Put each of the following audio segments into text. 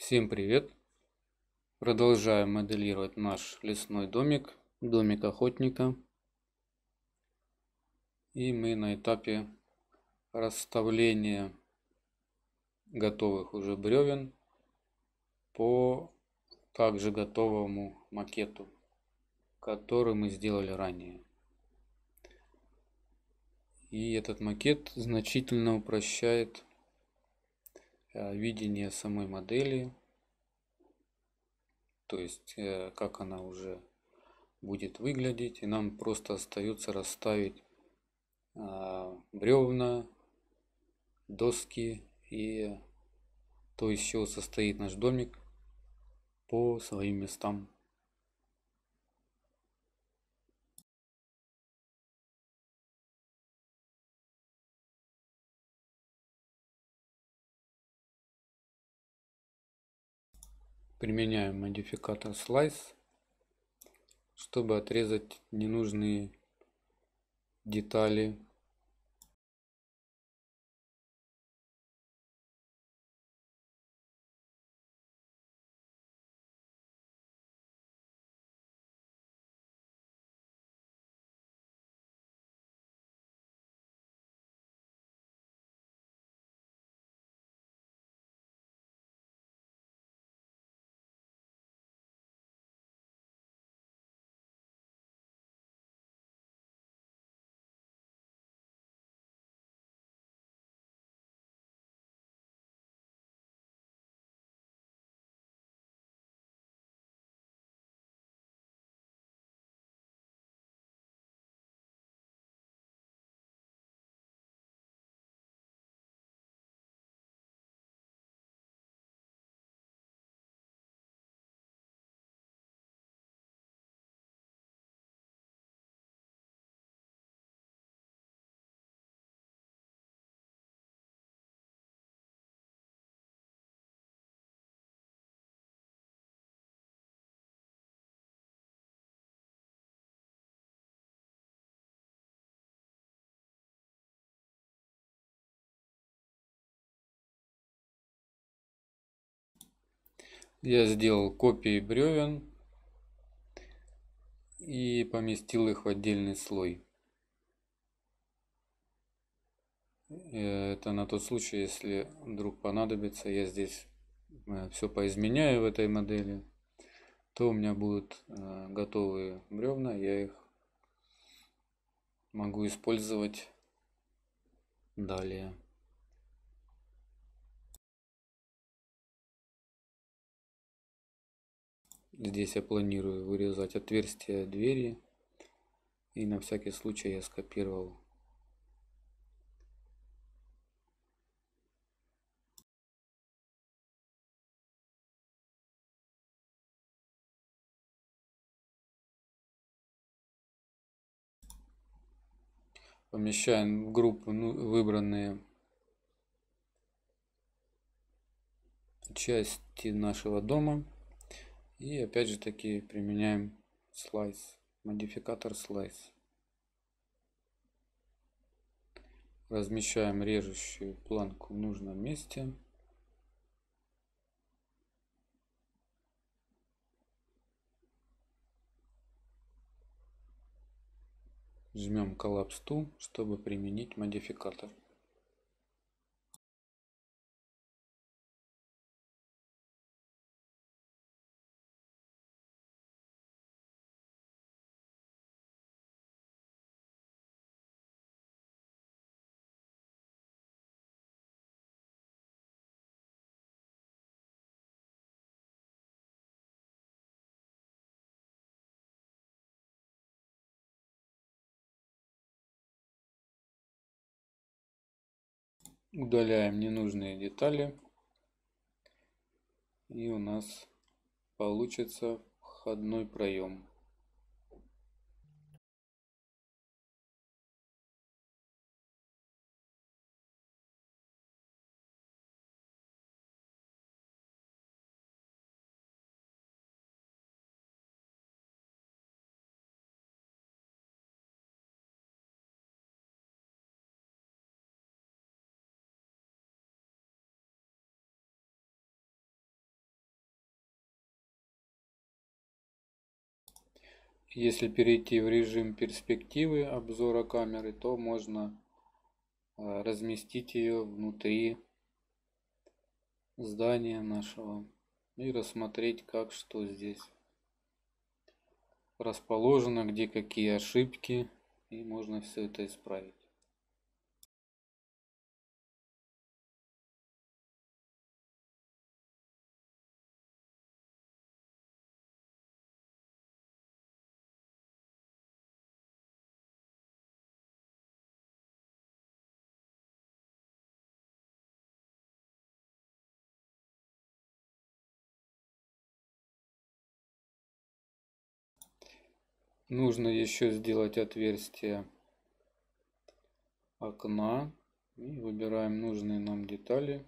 Всем привет! Продолжаем моделировать наш лесной домик, домик охотника. И мы на этапе расставления готовых уже бревен по также готовому макету, который мы сделали ранее. И этот макет значительно упрощает видение самой модели, то есть как она уже будет выглядеть, и нам просто остается расставить бревна, доски и то, из чего состоит наш домик, по своим местам. Применяем модификатор Slice, чтобы отрезать ненужные детали. Я сделал копии бревен и поместил их в отдельный слой. Это на тот случай, если вдруг понадобится, я здесь все поизменяю в этой модели, то у меня будут готовые бревна, я их могу использовать далее. Здесь я планирую вырезать отверстия двери, и на всякий случай я скопировал. Помещаем в группу выбранные части нашего дома. И опять же таки применяем слайс, модификатор слайс. Размещаем режущую планку в нужном месте. Жмем Collapse Tool, чтобы применить модификатор. Удаляем ненужные детали. И у нас получится входной проем. Если перейти в режим перспективы обзора камеры, то можно разместить ее внутри здания нашего и рассмотреть, как что здесь расположено, где какие ошибки, и можно все это исправить. Нужно еще сделать отверстие окна и выбираем нужные нам детали.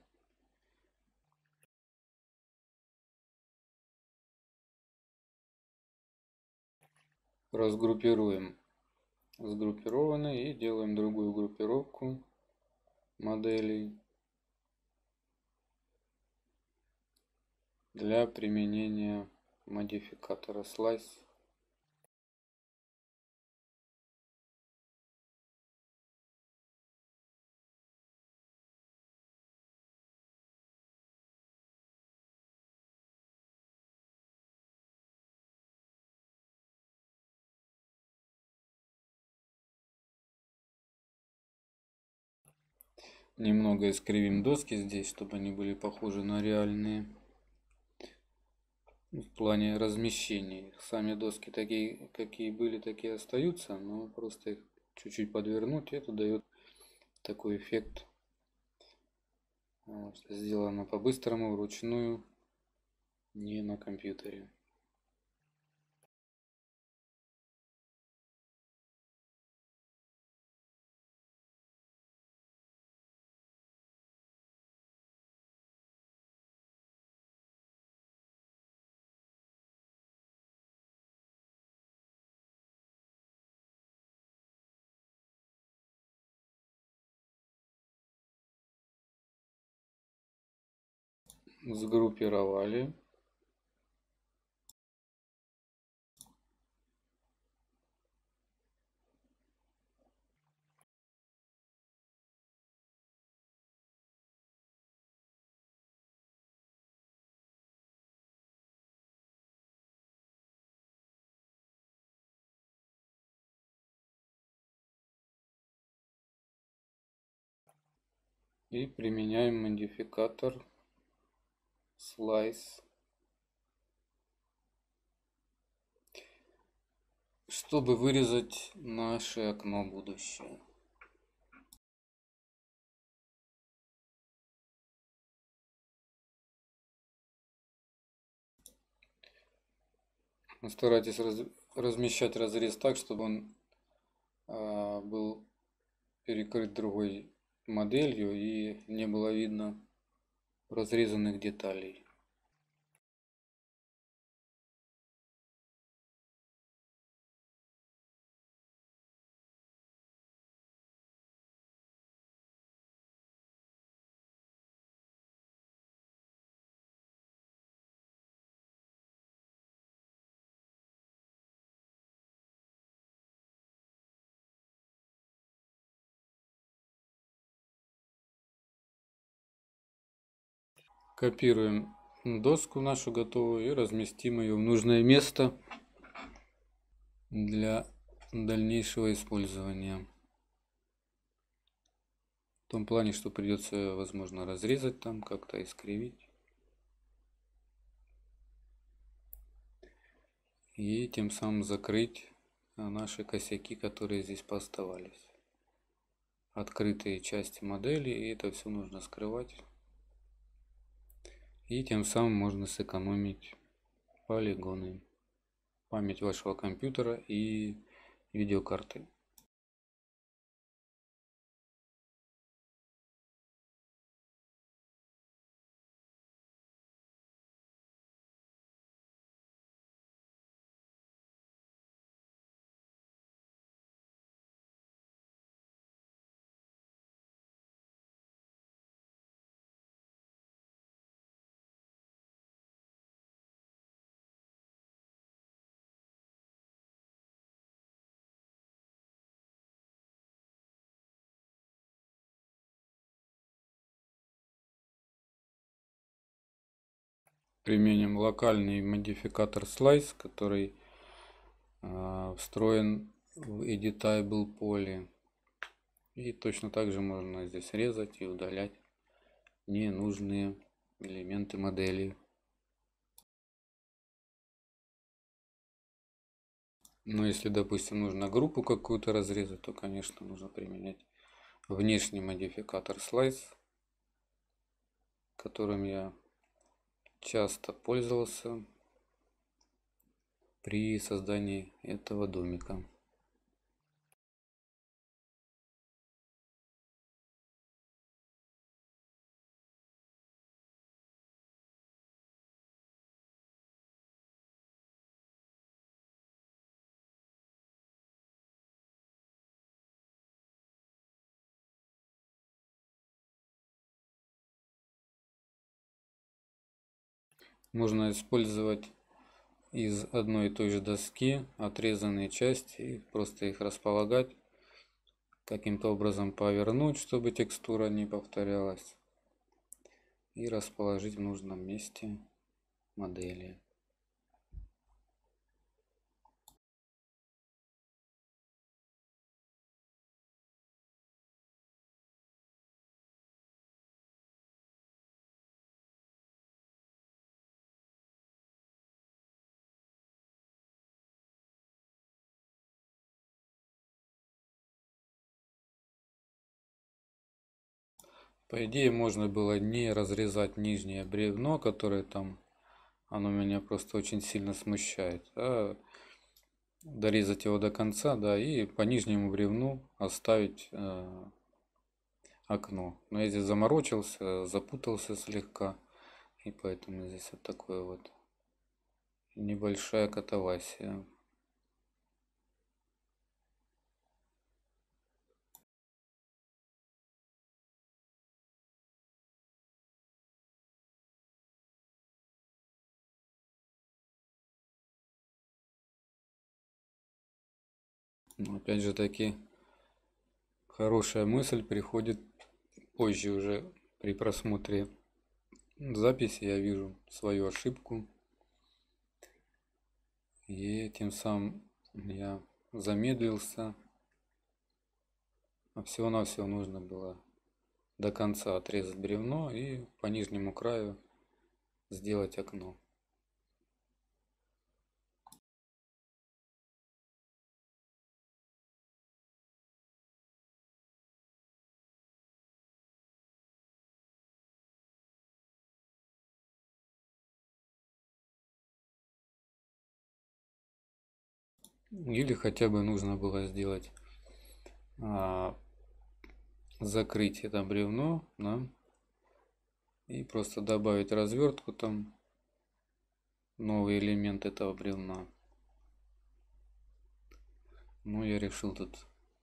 Разгруппируем сгруппированные и делаем другую группировку моделей для применения модификатора Slice. Немного искривим доски здесь, чтобы они были похожи на реальные. В плане размещения. Сами доски такие, какие были, такие остаются, но просто их чуть-чуть подвернуть, и это дает такой эффект. Вот, сделано по-быстрому, вручную, не на компьютере. Сгруппировали. И применяем модификатор Slice, чтобы вырезать наше окно будущее. Старайтесь размещать разрез так, чтобы он был перекрыт другой моделью и не было видно разрезанных деталей. Копируем доску нашу готовую и разместим ее в нужное место для дальнейшего использования. В том плане, что придется, возможно, разрезать там, как-то искривить. И тем самым закрыть наши косяки, которые здесь поставались. Открытые части модели, и это все нужно скрывать. И тем самым можно сэкономить полигоны, память вашего компьютера и видеокарты. применим локальный модификатор Slice, который встроен в Editable поле. И точно так же можно здесь резать и удалять ненужные элементы модели. Но если, допустим, нужно группу какую-то разрезать, то, конечно, нужно применять внешний модификатор Slice, которым я часто пользовался при создании этого домика. Можно использовать из одной и той же доски отрезанные части и просто их располагать, каким-то образом повернуть, чтобы текстура не повторялась, и расположить в нужном месте модели. По идее, можно было не разрезать нижнее бревно, которое там, оно меня просто очень сильно смущает, а дорезать его до конца, да, и по нижнему бревну оставить окно. Но я здесь заморочился, запутался слегка, и поэтому здесь вот такое вот небольшая катавасия. Но опять же таки, хорошая мысль приходит позже уже при просмотре записи. Я вижу свою ошибку, и тем самым я замедлился. А всего-навсего нужно было до конца отрезать бревно и по нижнему краю сделать окно. Или хотя бы нужно было сделать закрыть это бревно, да, и просто добавить развертку там, новый элемент этого бревна. Но я решил тут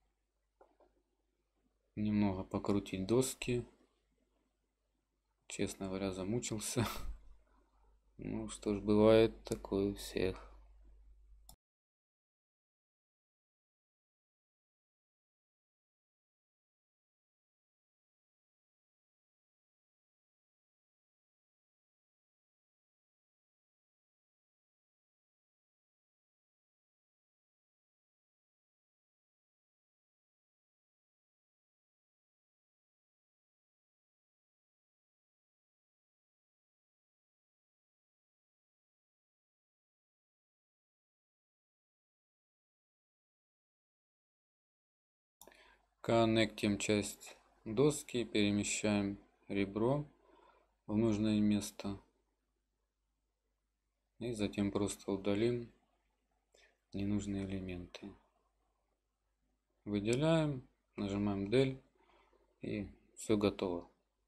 немного покрутить доски. Честно говоря, замучился. Ну что ж, бывает такое у всех. Коннектим часть доски, перемещаем ребро в нужное место. И затем просто удалим ненужные элементы. Выделяем, нажимаем Del, и все готово.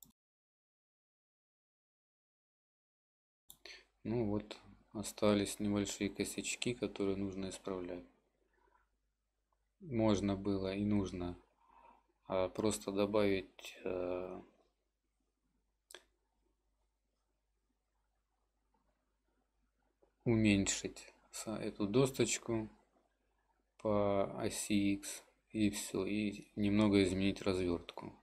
Ну вот, остались небольшие косячки, которые нужно исправлять. Можно было и нужно просто добавить уменьшить эту досточку по оси X, и все, и немного изменить развертку.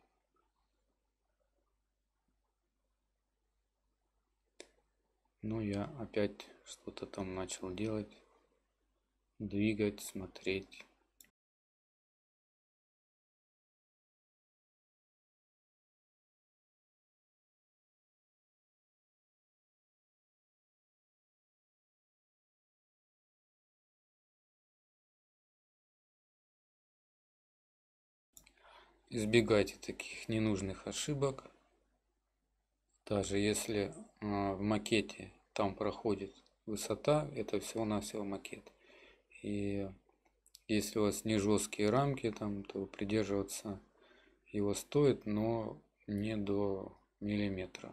Но я опять что-то там начал делать, двигать, смотреть. Избегайте таких ненужных ошибок. Даже если в макете там проходит высота, это всего-навсего макет. И если у вас не жесткие рамки, там, то придерживаться его стоит, но не до миллиметра.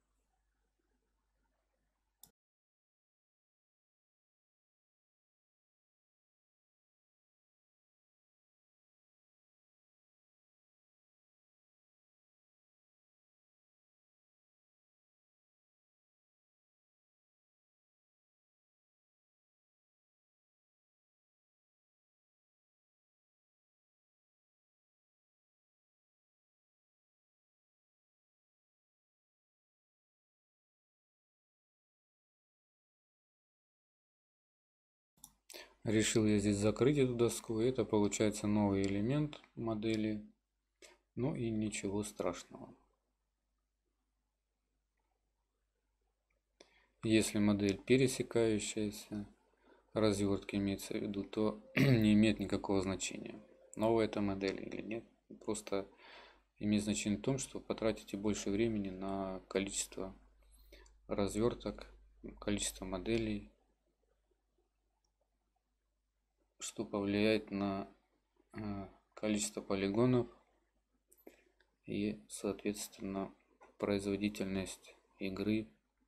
Решил я здесь закрыть эту доску, и это получается новый элемент модели, ну и ничего страшного. Если модель пересекающаяся, развертки имеется в виду, то не имеет никакого значения, новая эта модель или нет. Просто имеет значение в том, что потратите больше времени на количество разверток, количество моделей, что повлияет на количество полигонов и, соответственно, производительность игры.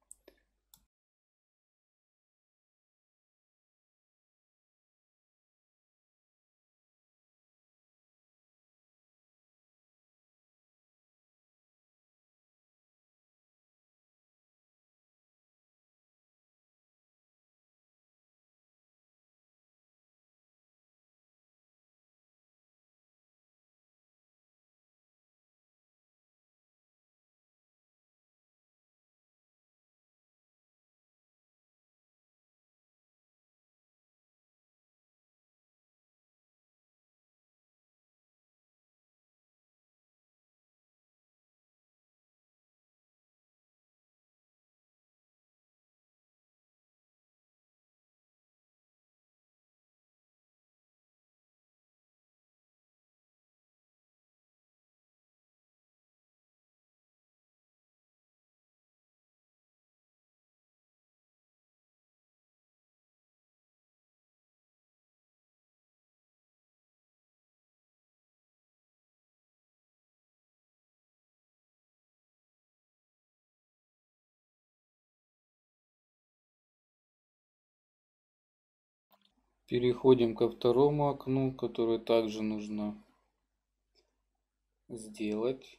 Переходим ко второму окну, которое также нужно сделать.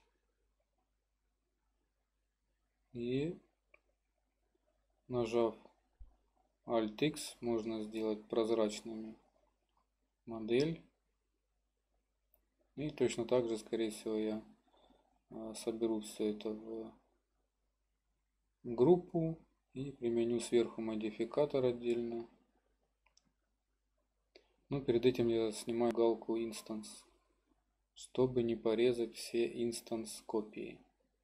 И нажав Alt-X, можно сделать прозрачными модель. И точно так же, скорее всего, я соберу все это в группу и применю сверху модификатор отдельно. Но перед этим я снимаю галку Instance, чтобы не порезать все инстанс копии.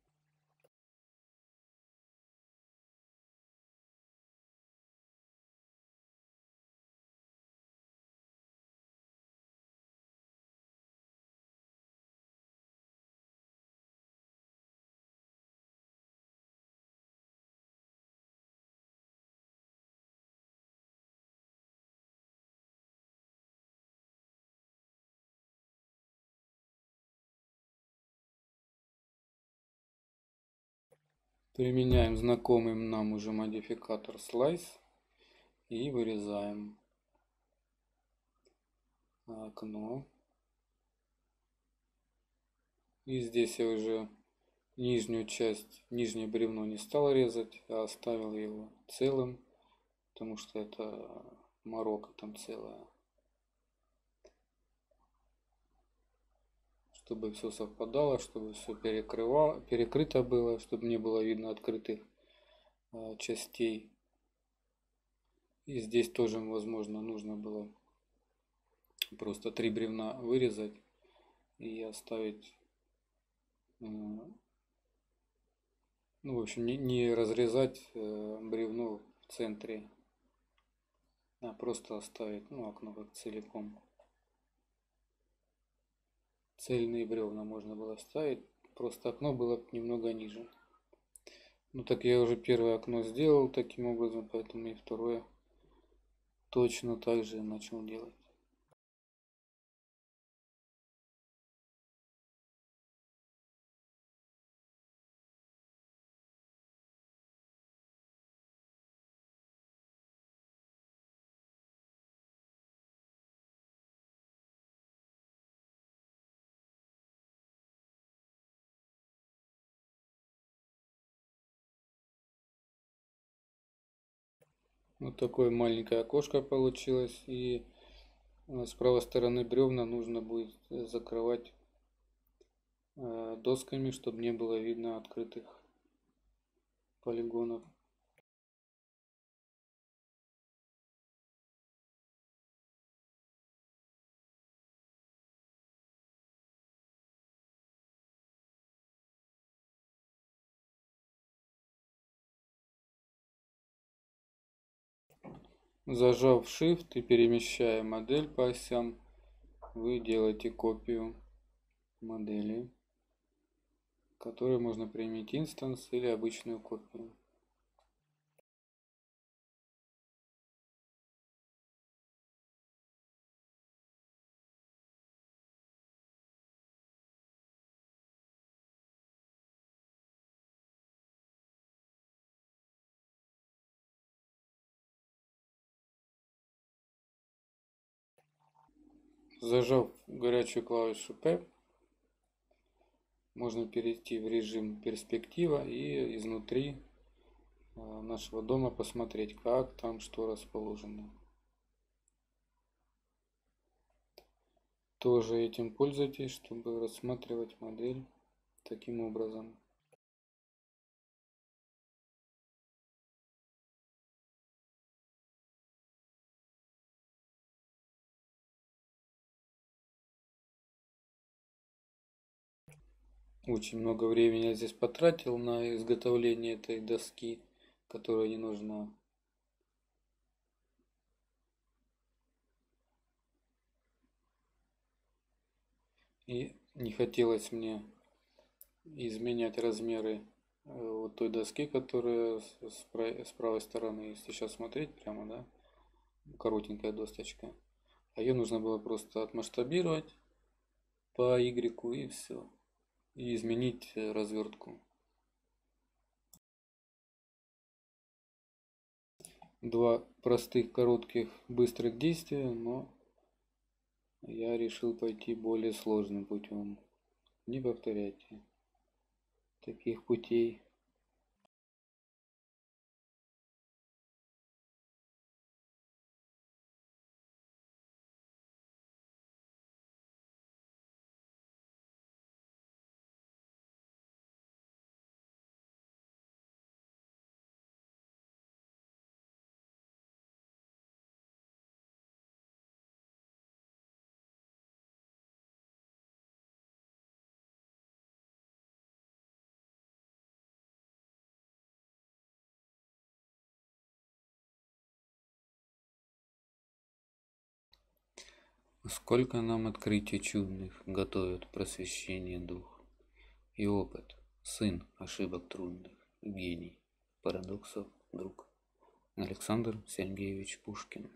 Применяем знакомый нам уже модификатор Slice и вырезаем окно. И здесь я уже нижнюю часть, нижнее бревно не стал резать, а оставил его целым, потому что это морока там целая. Чтобы все совпадало, чтобы все перекрыто было, чтобы не было видно открытых частей. И здесь тоже, возможно, нужно было просто 3 бревна вырезать и оставить, ну, в общем, не разрезать бревно в центре, а просто оставить, окно как целиком. Цельные бревна можно было ставить, просто окно было немного ниже. Ну так я уже первое окно сделал таким образом, поэтому и второе точно так же начал делать. Вот такое маленькое окошко получилось. И с правой стороны бревна нужно будет закрывать досками, чтобы не было видно открытых полигонов. Зажав Shift и перемещая модель по осям, вы делаете копию модели, которой можно применить инстанс или обычную копию. Зажав горячую клавишу P, можно перейти в режим перспектива и изнутри нашего дома посмотреть, как там что расположено. Тоже этим пользуйтесь, чтобы рассматривать модель таким образом. Очень много времени я здесь потратил на изготовление этой доски, которая не нужна. И не хотелось мне изменять размеры вот той доски, которая с правой стороны. Если сейчас смотреть прямо, да, коротенькая досточка. А ее нужно было просто отмасштабировать по Y и все. И изменить развертку. Два простых, коротких, быстрых действия, но я решил пойти более сложным путем. Не повторяйте таких путей. Сколько нам открытий чудных готовит просвещение дух и опыт, сын ошибок трудных, гений парадоксов друг. Александр Сергеевич Пушкин.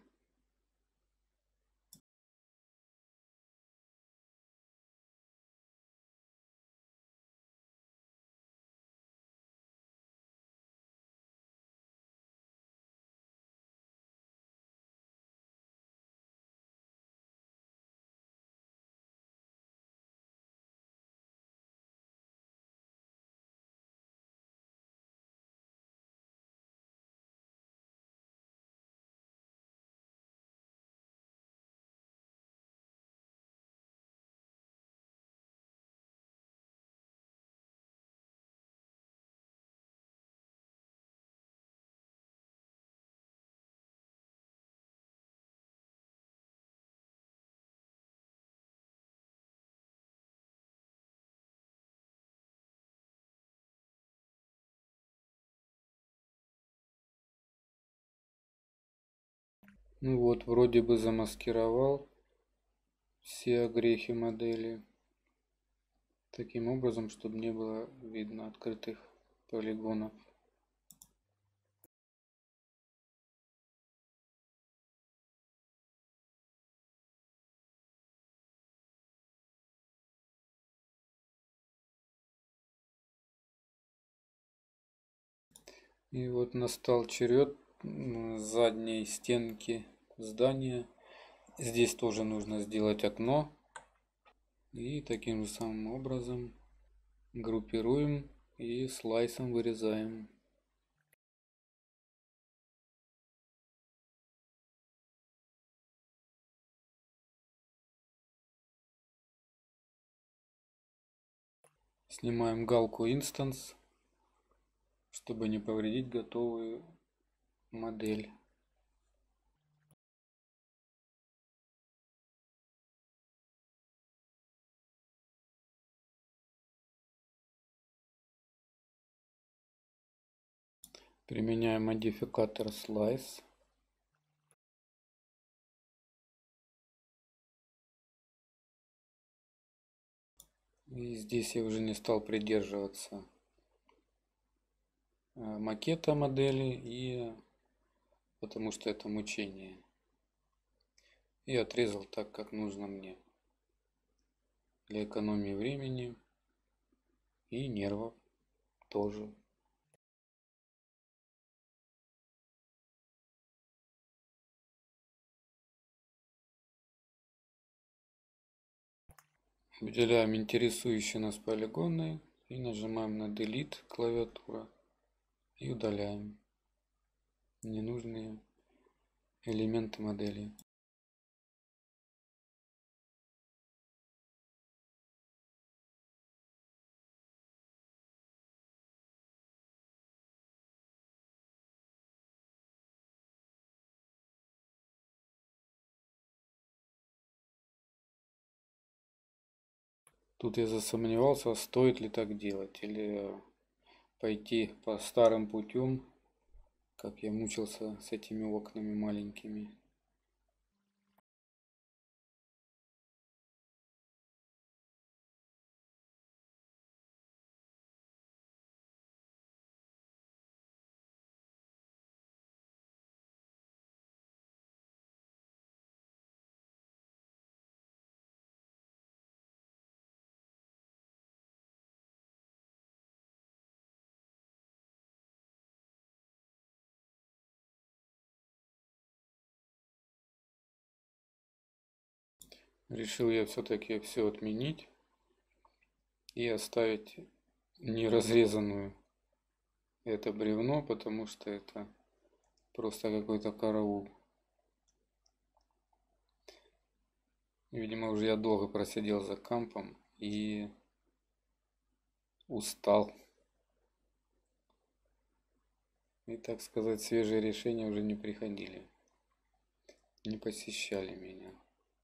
Ну вот, вроде бы замаскировал все огрехи модели таким образом, чтобы не было видно открытых полигонов. И вот настал черед задней стенки здания. Здесь тоже нужно сделать окно. И таким же самым образом группируем и слайсом вырезаем. Снимаем галку Instance, чтобы не повредить готовую модель. Применяем модификатор Slice. И здесь я уже не стал придерживаться макета модели, и потому что это мучение. И отрезал так, как нужно мне. Для экономии времени и нервов тоже. Выделяем интересующие нас полигоны и нажимаем на Delete клавиатура и удаляем ненужные элементы модели. Тут я засомневался, стоит ли так делать, или пойти по старым путем, как я мучился с этими окнами маленькими. Решил я все-таки все отменить и оставить неразрезанную это бревно, потому что это просто какой-то караул. Видимо, уже я долго просидел за компом и устал. И, так сказать, свежие решения уже не приходили, не посещали меня.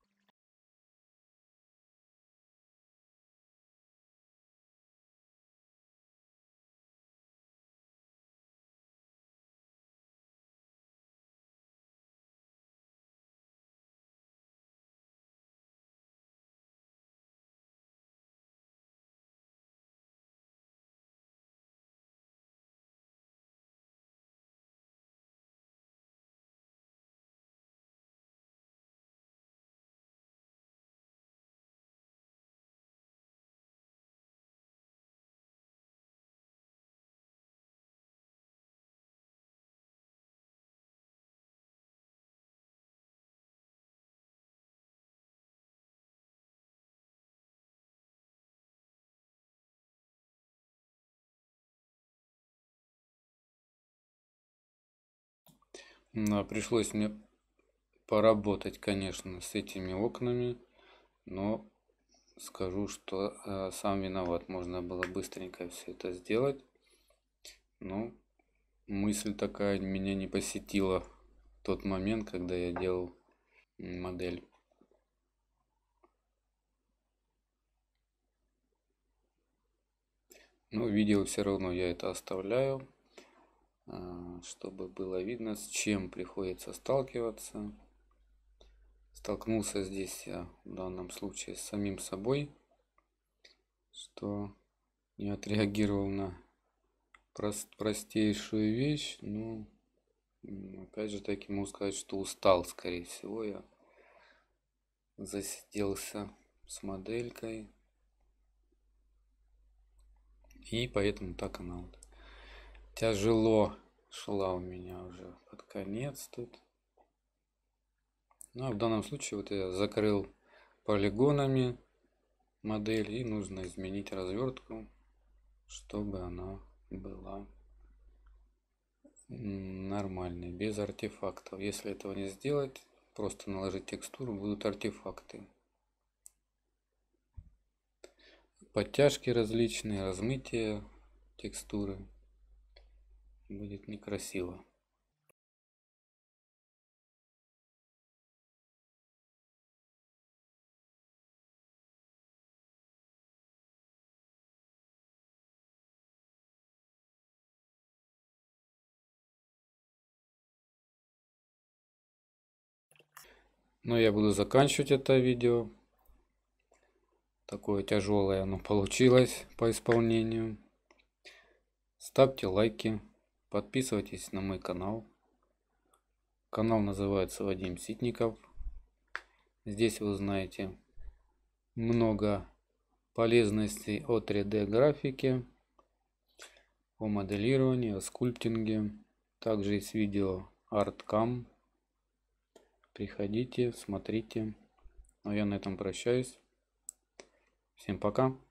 Но пришлось мне поработать, конечно, с этими окнами, но скажу, что сам виноват. Можно было быстренько все это сделать, но мысль такая меня не посетила в тот момент, когда я делал модель. Но видео все равно я это оставляю, чтобы было видно, с чем приходится сталкиваться. столкнулся здесь я в данном случае с самим собой, что не отреагировал на простейшую вещь. Ну, опять же таки могу сказать, что устал, скорее всего. Я засиделся с моделькой. И поэтому так она вот тяжело шла у меня уже под конец тут. Ну, а в данном случае вот я закрыл полигонами модель, и нужно изменить развертку, чтобы она была нормальной, без артефактов. Если этого не сделать, просто наложить текстуру, будут артефакты. Подтяжки различные, размытие текстуры. Будет некрасиво. Но я буду заканчивать это видео. Такое тяжелое оно получилось по исполнению. Ставьте лайки, подписывайтесь на мой канал. Канал называется Вадим Ситников. Здесь вы узнаете много полезностей о 3D графике, о моделировании, о скульптинге. Также есть видео ArtCam. Приходите, смотрите. Но я на этом прощаюсь. Всем пока.